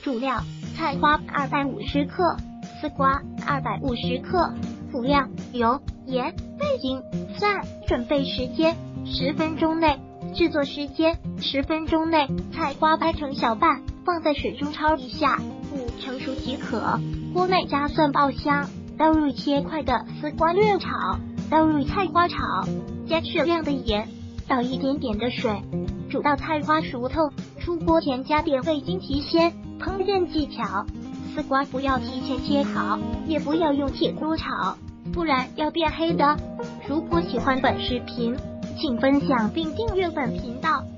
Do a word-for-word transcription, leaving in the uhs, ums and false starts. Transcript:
主料：菜花二百五十克，丝瓜二百五十克。辅料：油、盐、味精、蒜。准备时间：十分钟内。制作时间：十分钟内。菜花拍成小瓣，放在水中焯一下，五成熟即可。锅内加蒜爆香，倒入切块的丝瓜略炒，倒入菜花炒，加适量的盐，倒一点点的水，煮到菜花熟透。出锅前加点味精提鲜。烹饪技巧：丝瓜不要提前切好，也不要用铁锅炒，不然要变黑的。如果喜欢本视频，请分享并订阅本频道。